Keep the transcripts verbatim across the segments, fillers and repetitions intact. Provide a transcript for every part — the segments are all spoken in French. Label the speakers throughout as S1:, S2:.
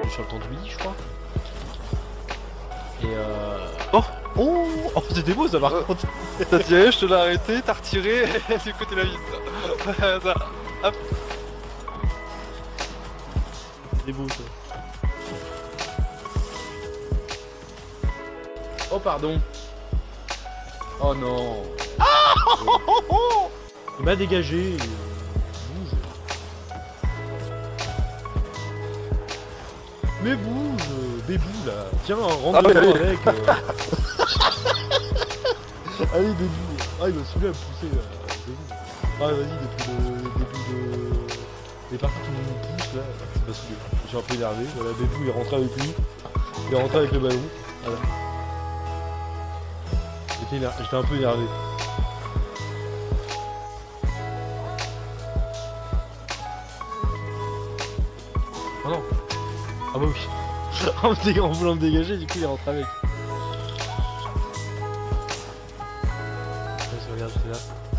S1: sur le temps du midi, je crois. Et euh...
S2: Oh
S1: Oh, oh c'était beau ça par
S2: euh,
S1: contre.
S2: T'as tiré, je te l'ai arrêté, t'as retiré, c'est le côté de la vis. Ça. Hop.
S1: C'était beau ça. Oh pardon. Oh non. Ah il m'a dégagé. Bouge. Mais bouge, bébou là. Tiens, rentre
S2: Ah,
S1: dedans
S2: oui.
S1: avec. Euh... Allez bébou. Ah il m'a saoulé à me pousser là. Bébou. Ah vas-y depuis le début de... Les parties qui nous poussent là. C'est pas saoulé. Je suis un peu énervé. Voilà, bébou il est rentré avec lui. Il est rentré avec le ballon. Voilà. J'étais éner... un peu énervé. Oh non. Ah bah oui. en, me dég... en voulant me dégager, du coup il est rentré avec. Vas-y, regarde, j'étais là.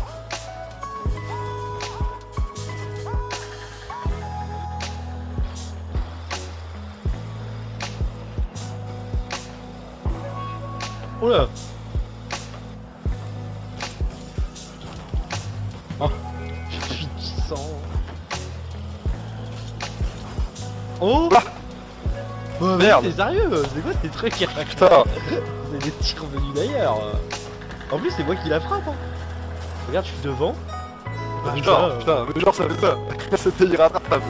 S1: Oh là. Oh, je suis puissant. Oh
S2: ah
S1: oh
S2: merde.
S1: T'es sérieux? C'est quoi ces trucs?
S2: Putain.
S1: C'est des tirs venus d'ailleurs. En plus c'est moi qui la frappe hein. Regarde, je suis devant.
S2: Ah,
S1: Comme
S2: genre,
S1: ça, euh...
S2: putain, mais genre ça fait ça. C'était irrattrapable.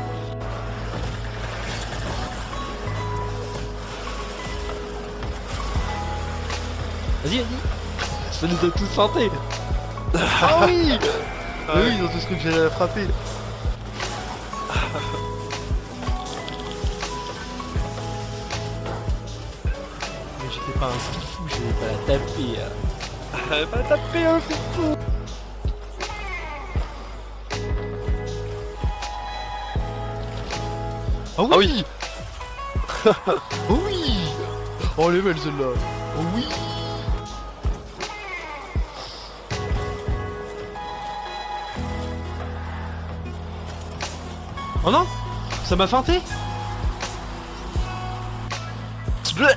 S1: Vas-y, vas-y. Ça nous a tous chanté. Ah oui. Ah oui, ils ont tous cru que j'allais la frapper. Mais j'étais pas un fou, j'allais pas la taper.
S2: Elle va taper un fou.
S1: Ah oui,
S2: ah oui.
S1: Oh oui. Oh elle est belle celle-là. Oh oui. Oh non. Ça m'a feinté.
S2: Split.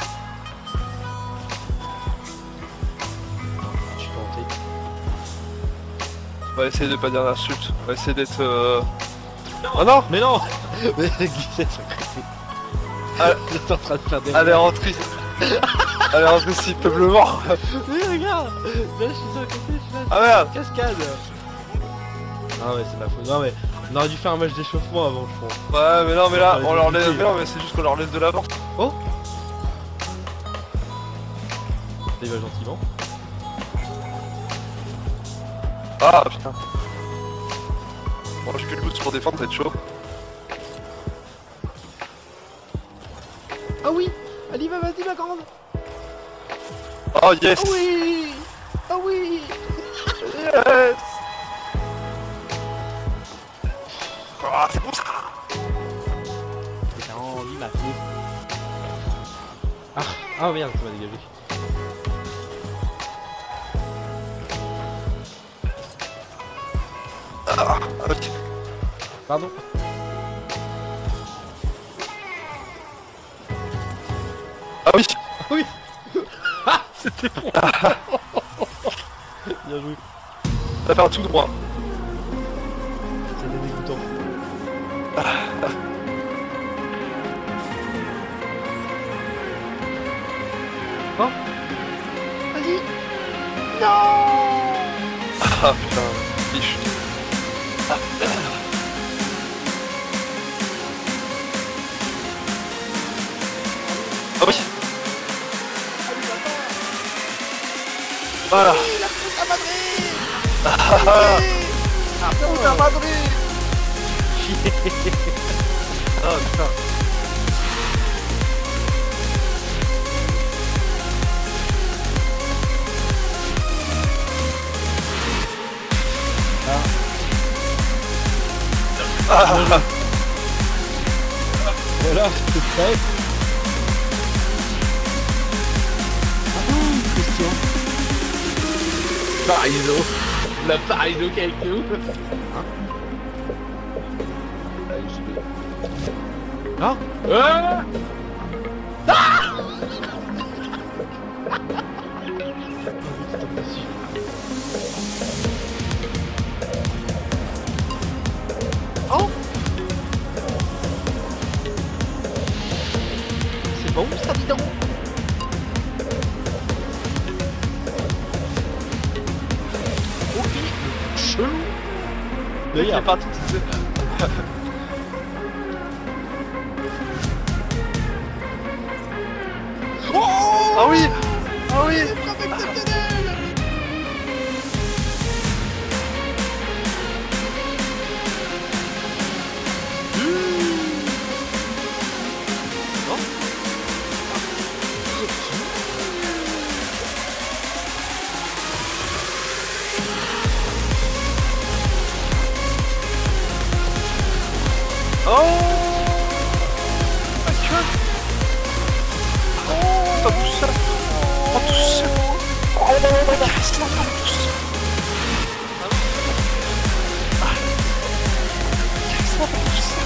S1: Je suis tenté.
S2: On va essayer de pas dire d'insulte. On va essayer d'être euh... Oh non.
S1: Mais non. Mais glissette sur le côté.
S2: Ah.
S1: J'étais en train de faire des...
S2: Elle est rentrée. Elle est rentrée si peuplement.
S1: Mais regarde. Là je suis sur le côté, je suis là.
S2: Ah merde.
S1: Cascade. Ah ouais c'est ma faute. Non mais on aurait dû faire un match d'échauffement avant je pense.
S2: Ouais mais non mais là on leur laisse.
S1: éviter.
S2: Mais non mais c'est juste qu'on leur laisse de l'avance.
S1: Oh. Ça y va gentiment.
S2: Ah putain. Bon j'ai que le boost pour défendre, ça va être chaud.
S1: Ah oui. Allez va, vas-y ma grande.
S2: Oh yes.
S1: Ah oui. Ah oui.
S2: Yes. Ah c'est bon ça.
S1: T'as rendu ma fille. Ah, ah merde, ça m'a dégagé.
S2: Ah ok.
S1: Pardon.
S2: Ah oui.
S1: Ah oui. Ah c'était bon. Bien joué.
S2: T'as fait un tout droit.
S1: C'était dégoûtant. Oh. Vas-y. Non.
S2: Ah putain, biche. Ah, ah oui. Voilà. Ah putain. Ah putain. Ah.
S1: Voilà, c'est prêt. Ah bon, question. Pariso. La Pariso qui est avec nous. Hein? Allez, j'y vais. Ah ah ah
S3: Oh. C'est bon ça, dis donc. Ok. Chelou.
S1: Là, il est
S3: parti, tu sais.
S2: Oh ah oui. Ah oui. Oh, ma gueule. Oh, pas tout ça. Pas tout ça. Oh, non, non, non, reste-moi pas tout ça. Reste-moi pas tout ça.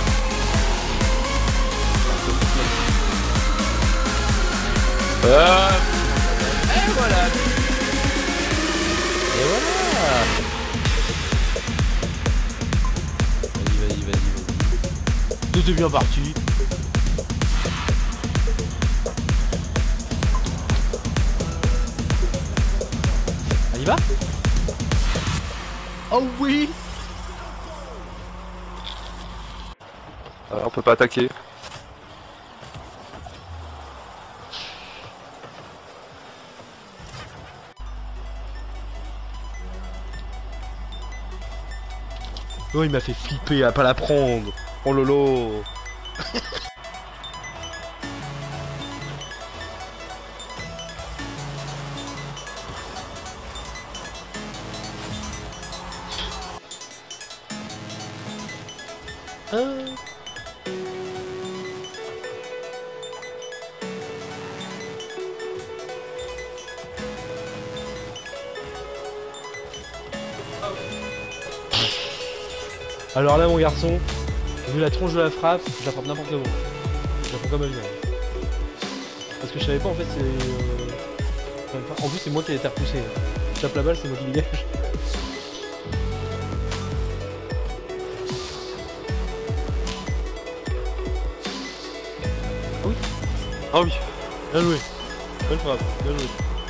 S1: Euh...
S3: Et voilà.
S1: Et voilà. Vas-y, vas-y, vas-y, vas-y. Tout est bien parti. On y va?
S3: Oh oui.
S2: Alors, on peut pas attaquer.
S1: Oh, il m'a fait flipper à pas la prendre. Oh lolo. euh... Alors là mon garçon, vu la tronche de la frappe, je la frappe n'importe comment. Je la frappe comme elle vient. Parce que je savais pas en fait c'est... Euh... En plus c'est moi qui ai été repoussé. Je tape la balle, c'est moi qui dégage. Ah oui. Ah oui. Bien joué. Bonne frappe, bien joué.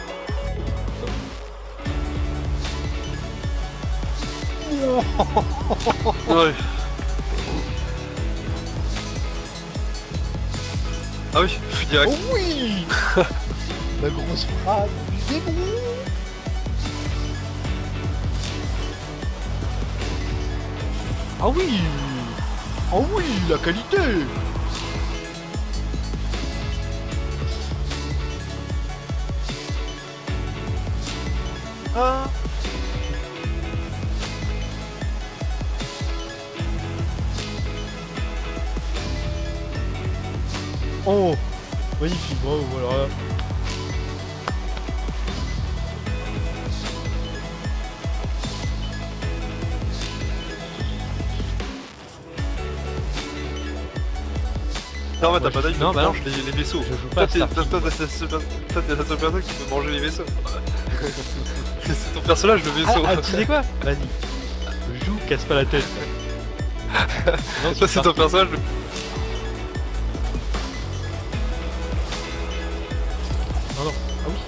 S2: Ouais. Ah oui, je suis direct.
S3: Oh oui. La grosse frappe du démon. Ah oui. Ah oui, la qualité. Ah.
S1: Oh, magnifique, bravo, voilà.
S2: Non, mais
S1: moi,
S2: t'as pas d'œil,
S1: non, bah non.
S2: mange les, les vaisseaux.
S1: Je joue pas
S2: Toi,
S1: à
S2: t'es
S1: ça.
S2: toi, t'es la seule toi, t'es la seule personne qui peut manger les vaisseaux. C'est ton personnage, le vaisseau.
S1: Ah, ah, tu sais quoi? Vas-y. Joue, casse pas la tête. Non,
S2: Ça, c'est ton personnage. Le...
S1: Non, non. Ah oui.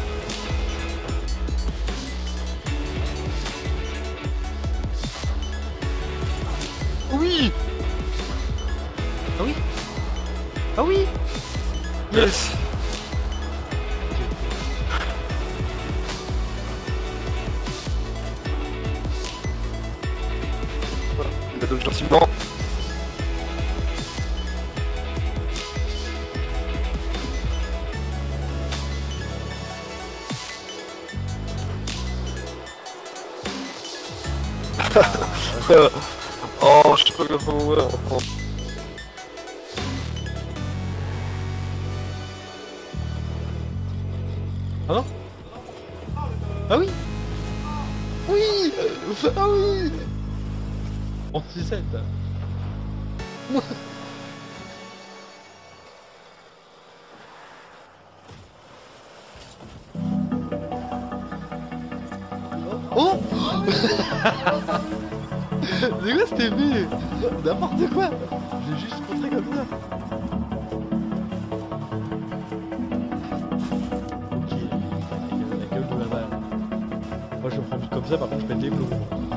S1: Oui. Ah oui. Ah oui.
S2: Yes. Voilà, il a donné gentiment. Oh, je sais pas comment voir. Oh.
S1: Ah non. Ah oui.
S3: Oui. Ah oui.
S1: On sait sept.
S3: Oh. C'est quoi cet effet? N'importe quoi. Je l'ai juste montré comme ça.
S1: Ok, la gueule de la balle. Moi je me prends comme ça, par contre je pète les plombs.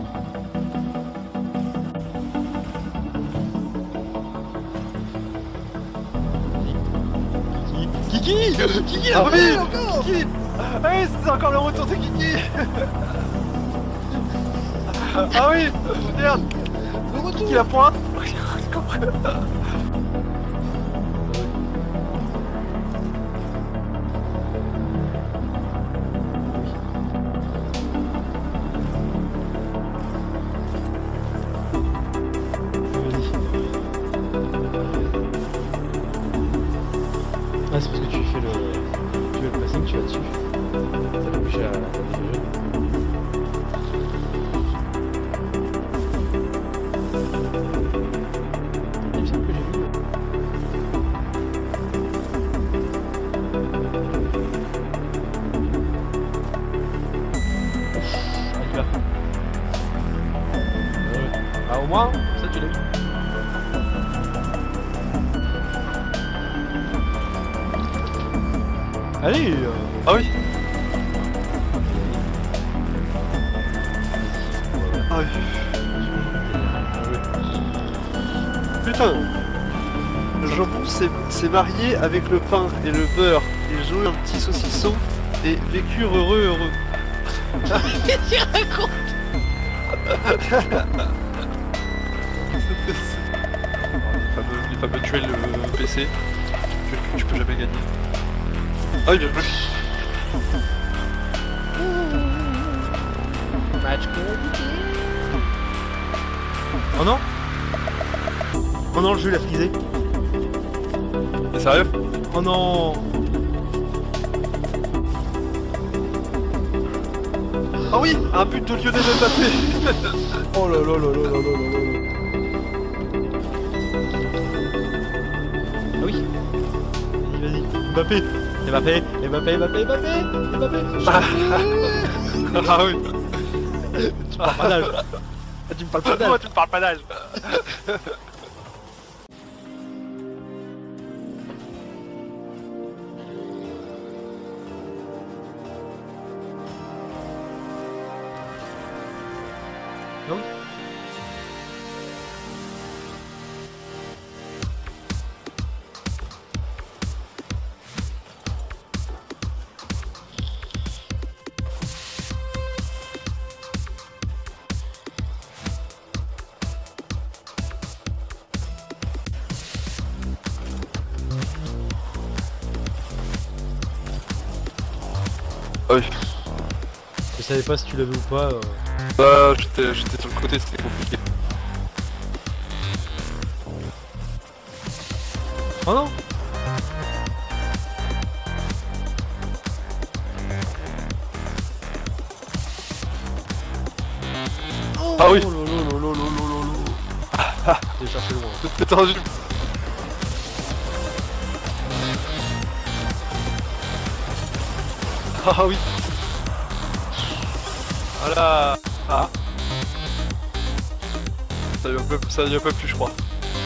S1: Kiki Kiki Kiki
S2: Ah oui,
S1: encore
S2: Kiki. Ah oui, c'est encore le retour de Kiki. Ah oui, merde.
S3: Le retour.
S2: Kiki la pointe.
S1: Ah, c'est parce que tu fais le. Tu fais le passing, tu vas dessus. T'as obligé à. Il me semble que j'ai vu. Ouf, ah, il va. Ouais. Ah, au moins, ça tu l'as vu. Allez euh...
S2: Ah oui. Ah oui. Putain. Le jambon s'est marié avec le pain et le beurre. Ils ont eu un petit saucisson et vécurent heureux heureux.
S3: Qu'est-ce qu'il raconte?
S2: Les fameux, les fameux duels euh, P C. Duels que tu peux jamais gagner. Ah oui, bien joué.
S1: Match compliqué. Oh non. Oh non, le jeu il a frisé.
S2: T'es sérieux?
S1: Oh non.
S2: Ah oui, un but de Lionel Mbappé.
S1: Oh là là là là là là là là. Ah oui. Vas-y, vas-y. Mbappé. Mbappé. Mbappé. Mbappé. Mbappé. Mbappé.
S2: Ah, ah oui.
S1: Tu me parles pas d'âge. Ah, tu me parles pas d'âge.
S2: Moi, tu me parles pas d'âge.
S1: Ah oui.
S2: Ah oui.
S1: Je savais pas si tu l'avais ou pas. Euh...
S2: Bah, j'étais j'étais sur le côté, c'était compliqué.
S1: Oh non.
S2: Ah oui.
S1: Oh lolo lolo lolo lolo. J'ai cherché loin.
S2: C'était tendu. Ah oui. Voilà. Ah. Ça y est un peu, ça y est un peu plus, je crois.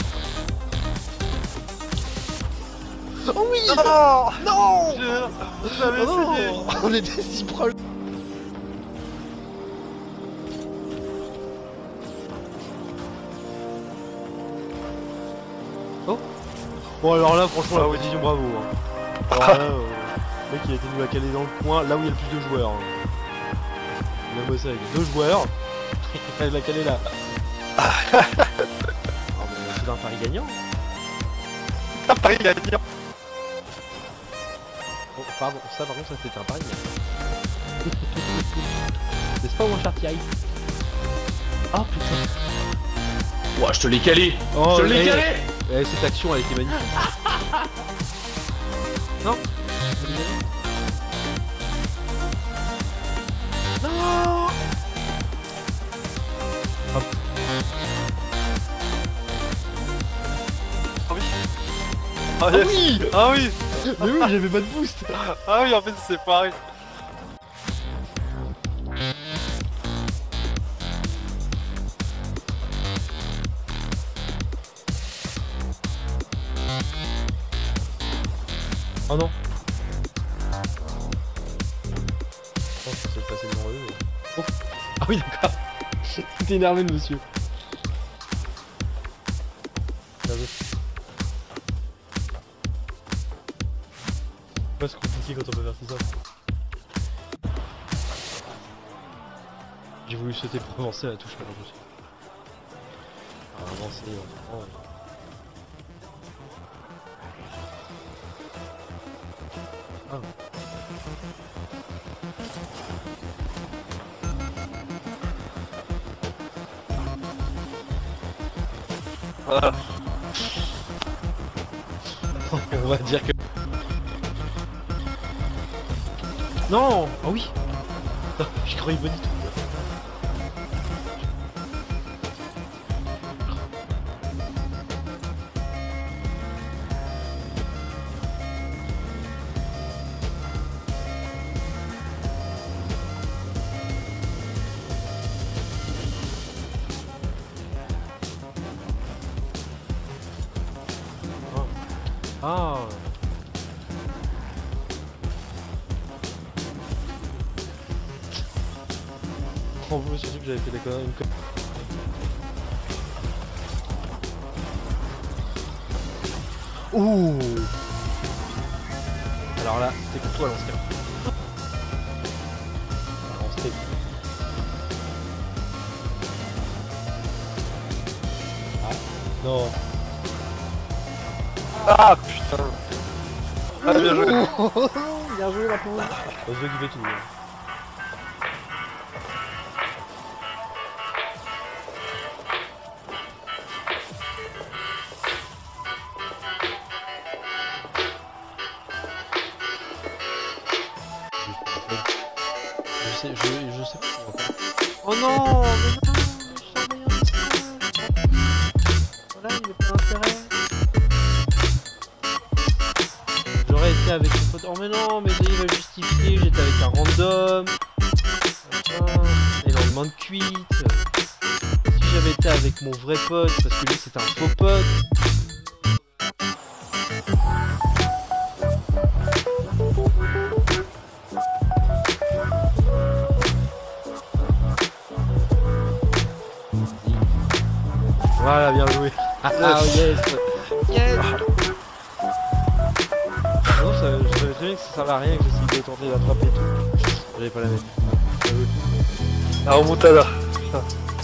S3: Oh oui.
S2: Non.
S3: Non.
S2: J'avais
S3: Oh non.
S2: essayé.
S3: On était si proches.
S1: Bon alors là franchement la
S2: Ah oui.
S1: position bravo hein. Alors là, euh, le mec il a été venu à caler dans le coin, là où il y a le plus de joueurs hein. Il a bossé avec deux joueurs. Il l'a calé là. Ah mais c'est un pari gagnant.
S2: Ah, Paris gagnant.
S1: Oh, pardon, ça par contre ça c'était un pari gagnant. N'est-ce pas mon cher Thierry? Ah putain.
S4: Ouah, je te l'ai calé.
S1: Oh,
S4: Je te l'ai
S1: eh,
S4: calé.
S1: eh, cette action elle était magnifique. Non. Non. Hop.
S2: Ah oui. Ah,
S1: Ah
S2: yes.
S1: oui.
S2: Ah oui.
S1: Mais oui j'avais pas de boost.
S2: Ah oui, en fait c'est pareil.
S1: Oh non. Je pense que c'est passé devant eux. Mais... Oh. Ah oui d'accord. T'es énervé le monsieur. Énervé. Ouais, c'est compliqué quand on peut faire tout ça. J'ai voulu sauter pour avancer à la touche à la touche. Ah, avancer, oh. Ah.
S2: Voilà.
S1: On va dire que... Non. Ah oui. Non, j'y croyais pas du tout. Ah. En plus, surtout que j'avais fait des conneries. Ouh. Alors là, c'est pour toi l'ancien. Alors, steak. Ah. Non.
S2: Ah putain. Ah bien joué.
S1: Bien joué la poule. On se veut qu'il fait tout. Hein. Je sais, je, je sais pas comment faire.
S2: Oh non, mais non, voilà, il est pas intérêt.
S1: J'aurais été avec mon pote. Oh mais non, mais il va justifier, j'étais avec un random. Machin. Et lendemain de cuite. Si j'avais été avec mon vrai pote, parce que lui c'était un faux pote. Voilà, bien joué. Ah yes. Yes. Non, ça, je savais très bien que ça servait à rien, que j'essayais de tenter d'attraper et tout. J'avais pas la même.
S2: La remontada. Putain.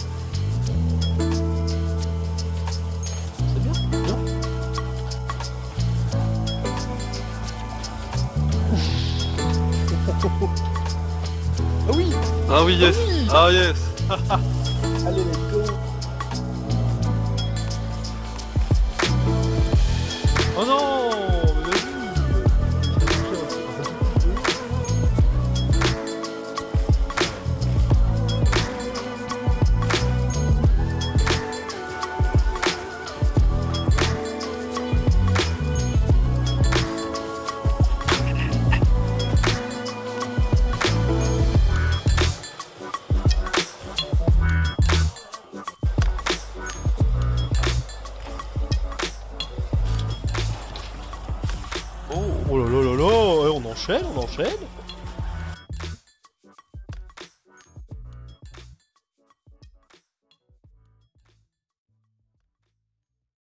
S1: C'est bien, bien. Ah oui.
S2: Ah oui, yes.
S1: Oui.
S2: Ah yes.
S1: Allez, let's go. Oh non, mais vas-y. Oh là là là là, on enchaîne, on enchaîne.